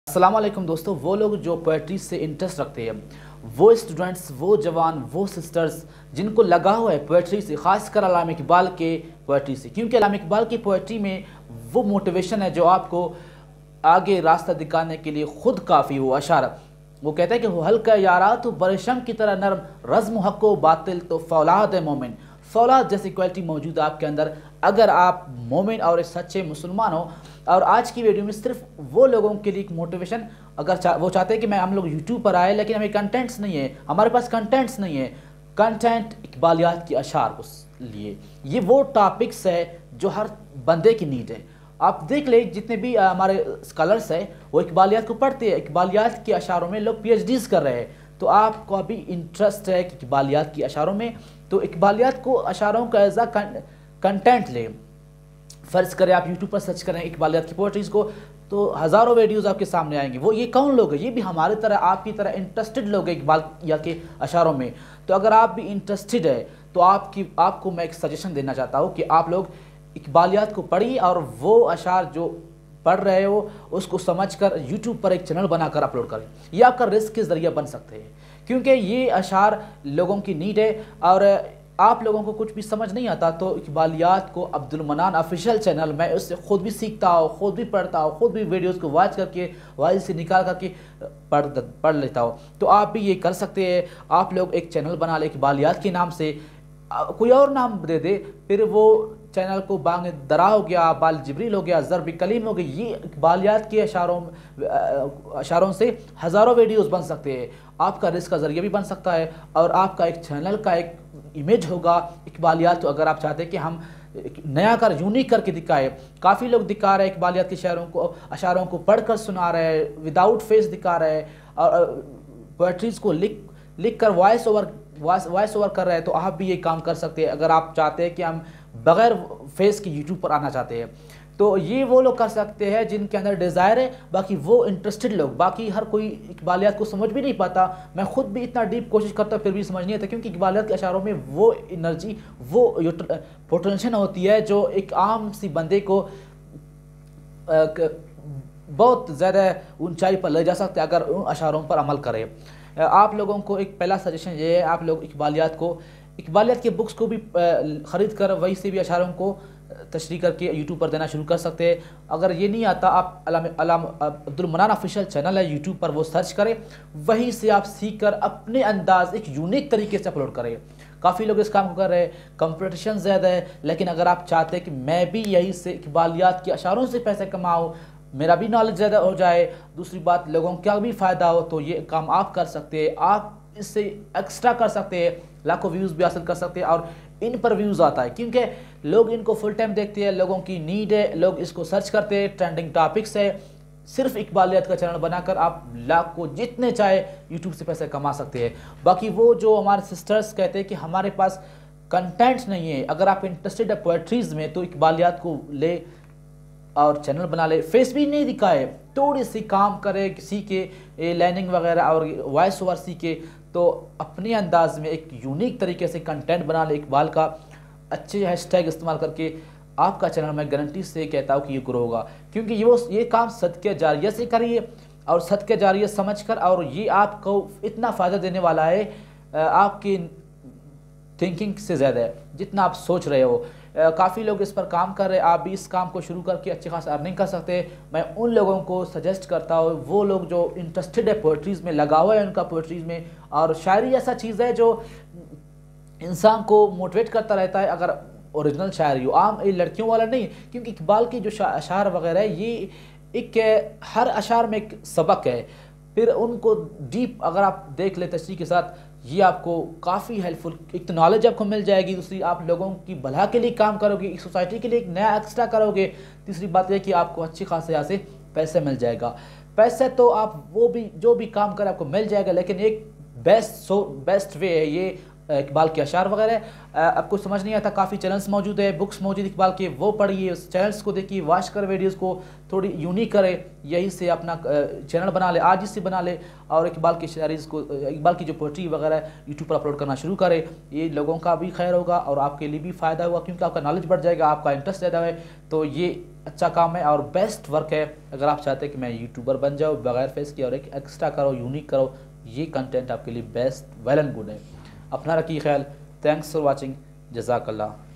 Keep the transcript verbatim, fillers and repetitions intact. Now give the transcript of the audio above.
السلام علیکم دوستو، وہ لوگ جو پوئٹری سے انٹرسٹ رکھتے ہیں، وہ اسٹوڈنٹس، وہ جوان، وہ سسٹرز جن کو لگا ہوا ہے پوئٹری سے، خاص کر علامہ اقبال کے پوئٹری سے، کیونکہ علامہ اقبال کی پوئٹری میں وہ موٹیویشن ہے جو آپ کو آگے راستہ دکھانے کے لیے خود کافی ہو اشارہ۔ وہ کہتا ہے کہ وہ ہلکا یارا تو برشم کی طرح نرم، رزم و حق و باطل تو فولاد ہے مومن۔ فولاد جیسی کوالٹی موجود ہے آپ کے اندر اگر آپ مومن اور سچے مسلمان ہو۔ اور آج کی ویڈیو میں صرف وہ لوگوں کے لیے ایک موٹیویشن، اگر وہ چاہتے ہیں کہ میں ہم لوگ یوٹیوب پر آئے لیکن ہمیں کنٹینٹس نہیں ہے، ہمارے پاس کنٹینٹس نہیں ہے، کنٹینٹ اقبالیات کی اشعار اس لیے یہ وہ ٹاپکس ہے جو ہر بندے کی نیڈ ہے۔ آپ دیکھ لیں جتنے بھی ہمارے اسکالرس ہیں وہ اقبالیات کو پڑھتے ہیں، اقبالیات کے اشعاروں میں لوگ پی ایچ ڈیز کر رہے ہیں، تو آپ کو ابھی انٹرسٹ ہے کہ اقبالیات کی اشعاروں میں، تو اقبالیات کو اشعاروں کا ایز اے کنٹینٹ لیں۔ فرض کریں آپ یوٹیوب پر سرچ کریں اقبالیات کی پوئٹریز کو تو ہزاروں ویڈیوز آپ کے سامنے آئیں گے۔ وہ یہ کون لوگ ہیں؟ یہ بھی ہمارے طرح آپ کی طرح انٹرسٹڈ لوگ ہیں اقبالیات کے اشعاروں میں۔ تو اگر آپ بھی انٹرسٹڈ ہے تو آپ کی آپ کو میں ایک سجیشن دینا چاہتا ہوں کہ آپ لوگ اقبالیات کو پڑھیے اور وہ اشعار جو پڑھ رہے ہو اس کو سمجھ کر یوٹیوب پر ایک چینل بنا کر اپلوڈ کریں۔ یہ آپ کا رزق کے ذریعہ بن سکتے ہیں کیونکہ یہ اشعار لوگوں کی نیڈ ہے۔ اور آپ لوگوں کو کچھ بھی سمجھ نہیں آتا تو اقبالیات کو عبد المنان آفیشیل چینل، میں اس سے خود بھی سیکھتا ہوں، خود بھی پڑھتا ہوں، خود بھی ویڈیوز کو واچ کر کے وائس سے نکال کر کے پڑھ پڑھ لیتا ہوں۔ تو آپ بھی یہ کر سکتے ہیں، آپ لوگ ایک چینل بنا لیں اقبالیات کے نام سے، کوئی اور نام دے دے، پھر وہ چینل کو بانگ درا ہو گیا، بال جبریل ہو گیا، ضرب کلیم ہو گیا، یہ اقبالیات کے اشعاروں اشعاروں سے ہزاروں ویڈیوز بن سکتے ہیں۔ آپ کا رزق کا ذریعہ بھی بن سکتا ہے اور آپ کا ایک چینل کا ایک امیج ہوگا اقبالیات۔ تو اگر آپ چاہتے ہیں کہ ہم نیا کر یونیک کر کے دکھائے، کافی لوگ دکھا رہے ہیں اقبالیات کے شعروں کو اشعاروں کو پڑھ کر سنا رہے ہیں، وداؤٹ فیس دکھا رہے ہیں اور پوئٹریز کو لکھ لکھ کر وائس اوور وائس اوور کر رہے ہیں، تو آپ بھی یہ کام کر سکتے ہیں۔ اگر آپ چاہتے ہیں کہ ہم بغیر فیس کے یوٹیوب پر آنا چاہتے ہیں تو یہ وہ لوگ کر سکتے ہیں جن کے اندر ڈیزائر ہے، باقی وہ انٹرسٹڈ لوگ، باقی ہر کوئی اقبالیات کو سمجھ بھی نہیں پاتا۔ میں خود بھی اتنا ڈیپ کوشش کرتا ہوں پھر بھی سمجھ نہیں آتا، کیونکہ اقبالیات کے اشعاروں میں وہ انرجی، وہ پوٹینشن ہوتی ہے جو ایک عام سی بندے کو بہت زیادہ اونچائی پر لے جا سکتے ہیں اگر ان اشعاروں پر عمل کرے۔ آپ لوگوں کو ایک پہلا سجیشن یہ ہے، آپ لوگ اقبالیات کو اقبالیات کے بکس کو بھی خرید کر وہی سے بھی اشعاروں کو تشریح کر کے یوٹیوب پر دینا شروع کر سکتے ہیں۔ اگر یہ نہیں آتا آپ علامہ عبد المنان آفیشیل چینل ہے یوٹیوب پر، وہ سرچ کریں، وہیں سے آپ سیکھ کر اپنے انداز ایک یونیک طریقے سے اپلوڈ کریں۔ کافی لوگ اس کام کو کر رہے ہیں، کمپٹیشن زیادہ ہے، لیکن اگر آپ چاہتے ہیں کہ میں بھی یہی سے اقبالیات کے اشعاروں سے پیسے کماؤں، میرا بھی نالج زیادہ ہو جائے، دوسری بات لوگوں کا بھی فائدہ ہو، تو یہ کام آپ کر سکتے ہیں۔ آپ اس سے ایکسٹرا کر سکتے ہیں، لاکھوں ویوز بھی حاصل کر سکتے ہیں، اور ان پر ویوز آتا ہے کیونکہ لوگ ان کو فل ٹائم دیکھتے ہیں، لوگوں کی نیڈ ہے، لوگ اس کو سرچ کرتے ہیں، ٹرینڈنگ ٹاپکس ہے۔ صرف اقبالیات کا چینل بنا کر آپ لاکھ کو جتنے چاہے یوٹیوب سے پیسے کما سکتے ہیں۔ باقی وہ جو ہمارے سسٹرز کہتے ہیں کہ ہمارے پاس کنٹینٹ نہیں ہے، اگر آپ انٹرسٹڈ ہے پوئٹریز میں تو اقبالیات کو لے اور چینل بنا لے، فیس بھی نہیں دکھائے، تھوڑی سی کام کرے، سیکھے لائننگ وغیرہ اور وائس اوور سیکھے، تو اپنے انداز میں ایک یونیک طریقے سے کنٹینٹ بنا لے اقبال کا، اچھے ہیش ٹیگ استعمال کر کے آپ کا چینل میں گارنٹی سے کہتا ہوں کہ یہ گرو ہوگا، کیونکہ یہ وہ یہ کام صدقہ جاریہ سے کریے اور صدقہ جاریہ سمجھ کر، اور یہ آپ کو اتنا فائدہ دینے والا ہے آپ کی تھنکنگ سے زیادہ ہے جتنا آپ سوچ رہے ہو۔ کافی لوگ اس پر کام کر رہے ہیں، آپ بھی اس کام کو شروع کر کے اچھی خاص ارننگ کر سکتے ہیں۔ میں ان لوگوں کو سجیسٹ کرتا ہوں، وہ لوگ جو انٹرسٹڈ ہے پوئٹریز میں، لگا ہوا ہے ان کا پوئٹریز میں، اور شاعری ایسا چیز ہے جو انسان کو موٹیویٹ کرتا رہتا ہے اگر اوریجنل شاعری ہو، عام لڑکیوں والا نہیں، کیونکہ اقبال کی جو اشعار وغیرہ ہے یہ ایک ہر اشعار میں ایک سبق ہے، پھر ان کو ڈیپ اگر آپ دیکھ لیں تشریح کے ساتھ، یہ آپ کو کافی ہیلپ فل، ایک تو نالج آپ کو مل جائے گی، دوسری آپ لوگوں کی بھلا کے لیے کام کرو گے، ایک سوسائٹی کے لیے ایک نیا ایکسٹرا کرو گے، تیسری بات یہ کہ آپ کو اچھی خاصے یہاں سے پیسے مل جائے گا۔ پیسے تو آپ وہ بھی جو بھی کام کریں آپ کو مل جائے گا، لیکن ایک بیسٹ سو بیسٹ وے ہے یہ اقبال کے اشعار وغیرہ۔ آپ کو سمجھ نہیں آتا، کافی چینلز موجود ہے، بکس موجود اقبال کے، وہ پڑھیے، اس چینلز کو دیکھیے، واچ کر ویڈیوز کو تھوڑی یونیک کرے، یہی سے اپنا چینل بنا لے، آج ہی سے بنا لے، اور اقبال کی شاعریز کو، اقبال کی جو پوئٹری وغیرہ یوٹیوب پر اپلوڈ کرنا شروع کرے۔ یہ لوگوں کا بھی خیر ہوگا اور آپ کے لیے بھی فائدہ ہوگا، کیونکہ آپ کا نالج بڑھ جائے گا، آپ کا انٹرسٹ زیادہ ہے، تو یہ اچھا کام ہے اور بیسٹ ورک ہے. اگر آپ چاہتے ہیں کہ میں یوٹیوبر بن جاؤ بغیر فیس کی اور ایک ایکسٹرا کرو یونیک کرو, یہ کنٹینٹ آپ کے لیے بیسٹ ویل اینڈ گڈ ہے. اپنا رکھیے خیال. Thanks for watching. جزاک اللہ.